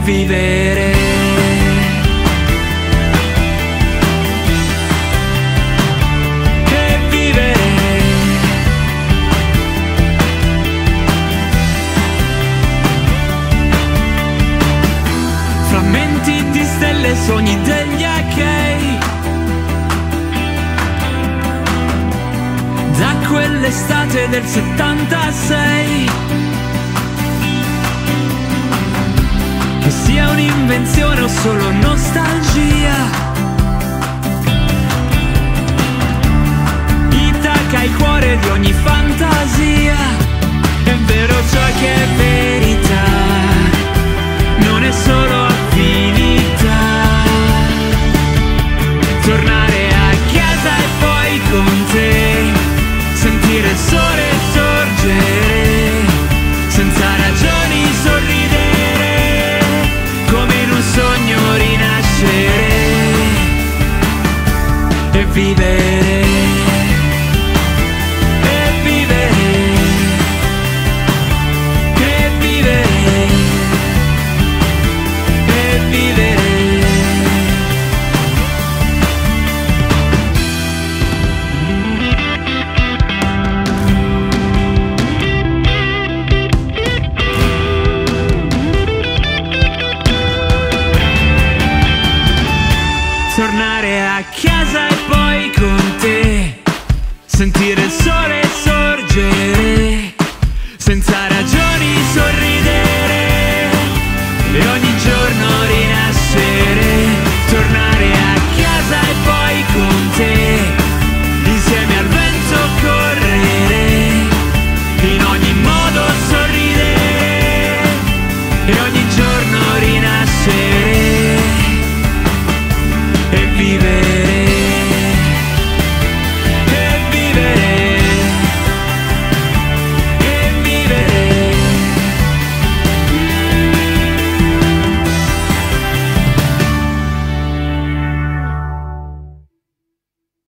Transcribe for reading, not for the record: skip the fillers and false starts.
vivere. E vivere. Frammenti di stelle, sogni degli achei, da quell'estate del 76. Che sia un'invenzione o solo nostalgia, Itaca il cuore di ogni fantasia. È vero ciò che è verità, non è solo affinità. Tornare a casa e poi con te sentire il sole sorgere, senza ragioni sorridere, come in un sogno rinascere e vivere. E vivere. E vivere. E vivere. Tornare a casa e poi con te sentire il sole sorgere, senza ragioni sorridere e ogni giorno